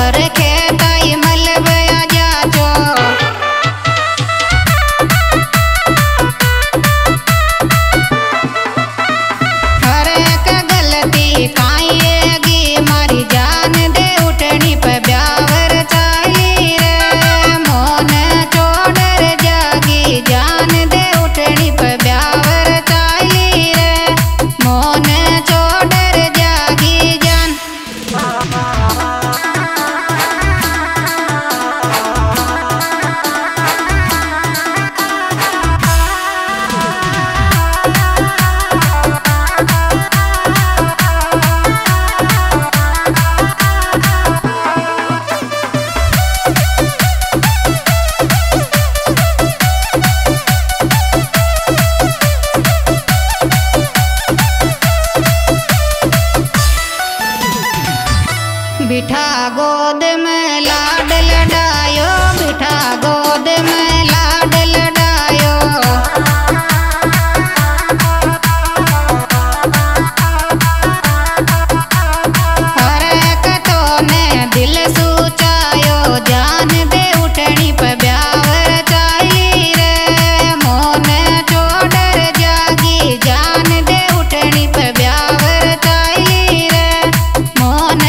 रे खेताई मलबया जाचो हर एक गलती काईगी मारी जान दे उठनी पे ब्यावर चाली रे मोन छोड़ जागी जान दे उठनी पे ब्यावर चाली रे मोन छोड़ जागी जान बिठा गोद में लाड लडायो बिठा गोद में लाड लडायो हर एक तो ने दिल सूचायो जान दे उठनी पे ब्यावर चाली रे मोन छोड़ जागी जान दे उठनी पे ब्यावर चाली रे मोन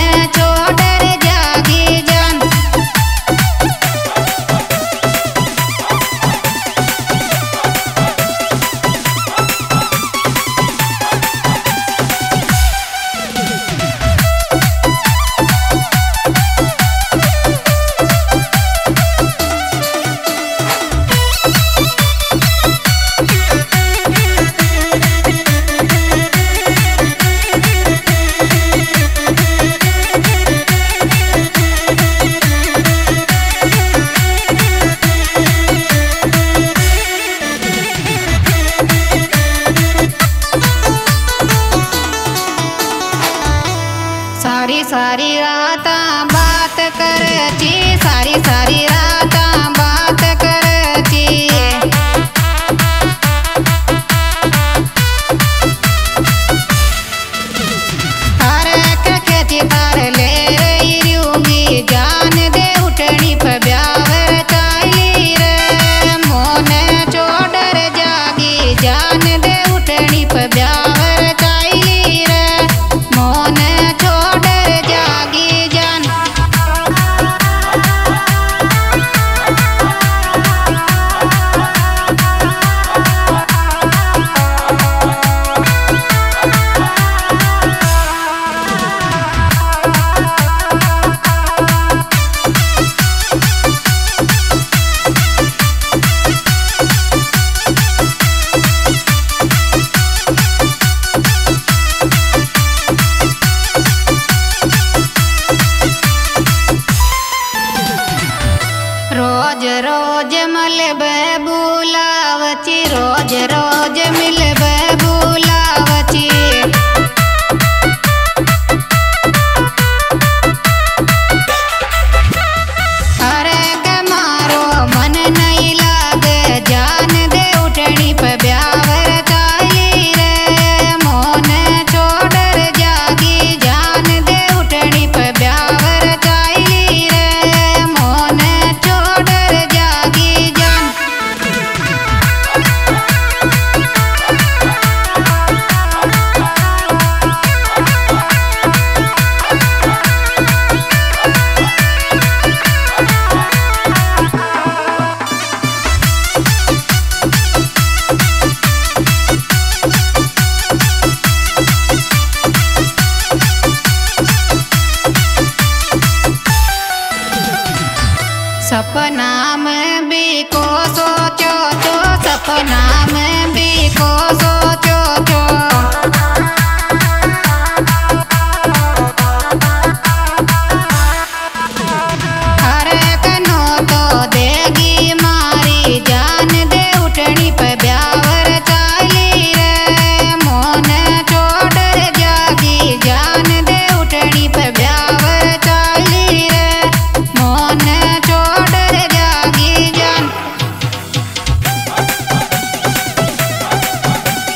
सारी सारी रात बात करची सारी सारी रात बात करची हर एक खेती तार ले रही रूंगी जान दे उठनी पे ब्यावर चाली रे मोन छोड़ जागी जान दे उठनी पे ब्यावर चाली रे मोन रोज रोज मलबे बुलावची रोज रोज मिलबे बुलावची अरे के मारो मन नहीं लागे जान दे उठनी पे ब्यावर चाली रे मोन छोड़ जागी जान दे उठनी पे ब्यावर चाली रे मोन जागी जान सपना में भी को सोचो तो सपना में भी को सोचो तो हर एक नो तो देगी मारी जान दे उठनी पे ब्यावर चाली रे मोन छोड़ जागी जान दे उठनी पे ब्यावर चाली रे मोन छोड़ जागी जान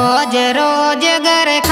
रोज रोज घर